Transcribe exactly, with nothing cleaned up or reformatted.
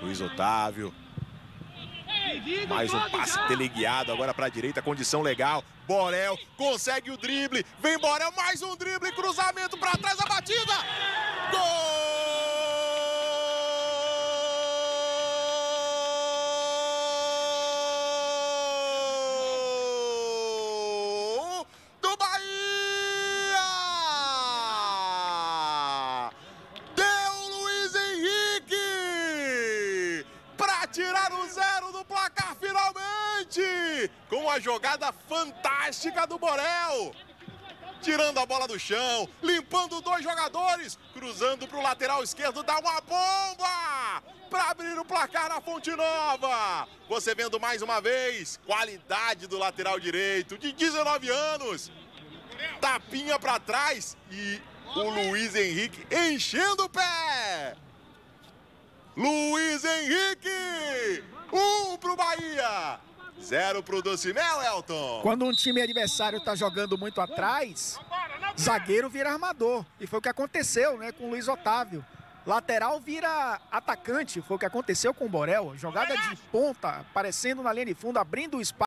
Luiz Otávio. Mais um passe teleguiado agora para a direita, condição legal. Borel consegue o drible. Vem Borel, mais um drible, cruzamento para trás, a batida. Gol! Do Bahia! Deu Luiz Henrique para tirar o zero do placar finalmente, com a jogada fantástica do Borel, tirando a bola do chão, limpando dois jogadores, cruzando para o lateral esquerdo, dá uma bomba para abrir o placar na Fonte Nova. Você vendo mais uma vez, qualidade do lateral direito, de dezenove anos, tapinha para trás e o Luiz Henrique enchendo o pé. Luiz Henrique, um pro Bahia, zero pro Docimel, Elton. Quando um time adversário tá jogando muito atrás, zagueiro vira armador. E foi o que aconteceu, né, com o Luiz Otávio. Lateral vira atacante, foi o que aconteceu com o Borel. Jogada de ponta, aparecendo na linha de fundo, abrindo o espaço.